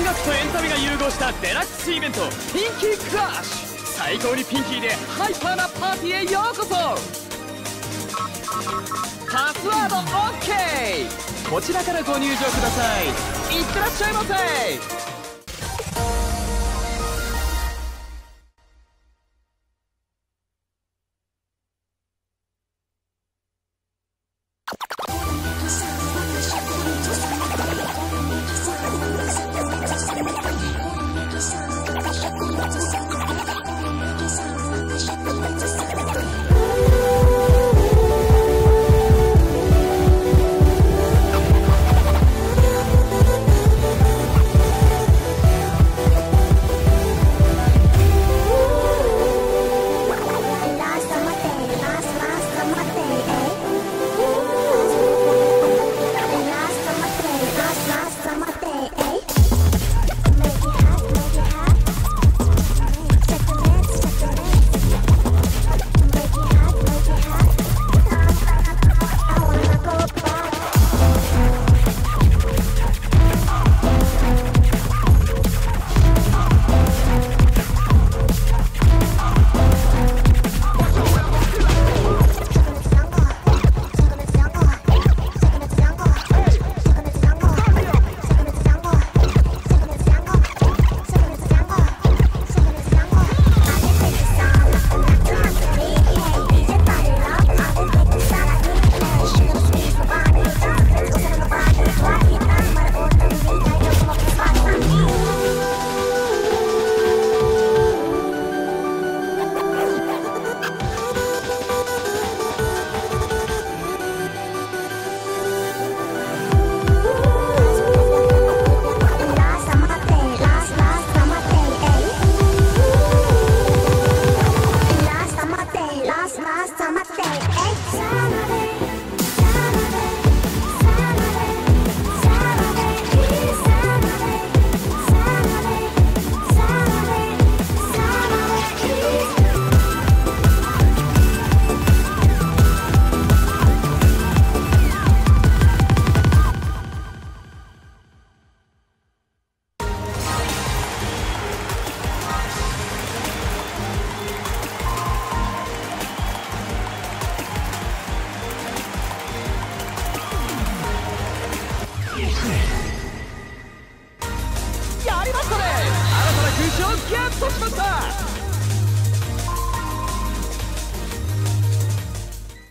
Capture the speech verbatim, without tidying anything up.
学とエンタメが融合したデラックスイベント、ピンキークラッシュ。最高にピンキーでハイパーなパーティーへようこそ。パスワード オーケー、 こちらからご入場ください。いってらっしゃいませ。